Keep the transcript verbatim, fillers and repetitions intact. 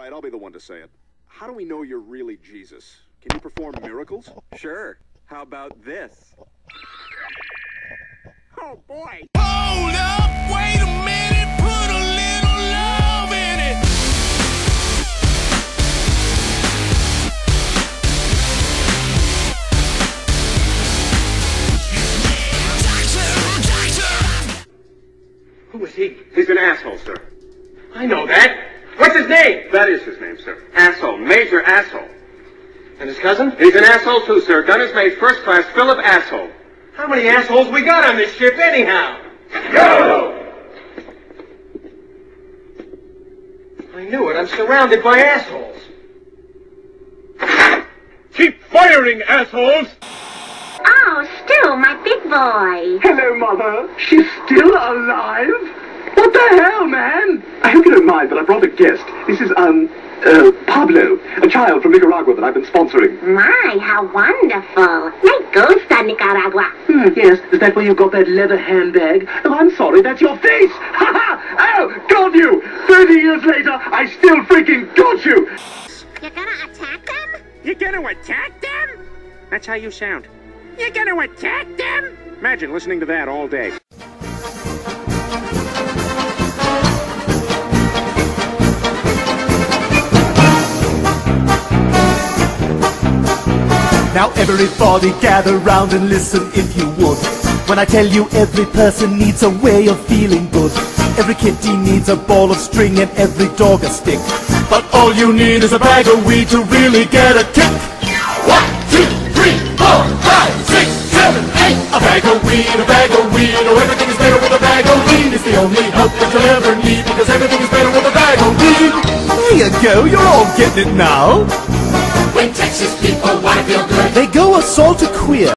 right, I'll be the one to say it. How do we know you're really Jesus? Can you perform miracles? Sure. How about this? Oh, boy! Hold up, wait a minute, put a little love in it. Who is he? He's an asshole, sir. I know that. What's his name? That is his name, sir. Asshole. Major asshole. And his cousin? He's an asshole, too, sir. Gun is made first class, Philip Asshole. How many assholes we got on this ship, anyhow? Go! I knew it. I'm surrounded by assholes. Keep firing, assholes! Oh, Stu, my big boy. Hello, Mother. She's still alive? What the hell, man? I hope you don't mind, but I brought a guest. This is, um, uh, Pablo, a child from Nicaragua that I've been sponsoring. My, how wonderful. My gusta, Nicaragua. Hmm, yes, is that where you got that leather handbag? Oh, I'm sorry, that's your face! Ha ha! Oh, got you! Thirty years later, I still freaking got you! You're gonna attack them? You're gonna attack them? That's how you sound. You're gonna attack them? Imagine listening to that all day. Now everybody gather round and listen if you would. When I tell you every person needs a way of feeling good. Every kitty needs a ball of string and every dog a stick. But all you need is a bag of weed to really get a kick. One, two, three, four, five, six, seven, eight. A bag of weed, a bag of weed. Oh, everything is better with a bag of weed. It's the only help that you'll ever need, because everything is better with a bag of weed. There you go, you're all getting it now. When Texas people wanna feel good, They go assault a queer.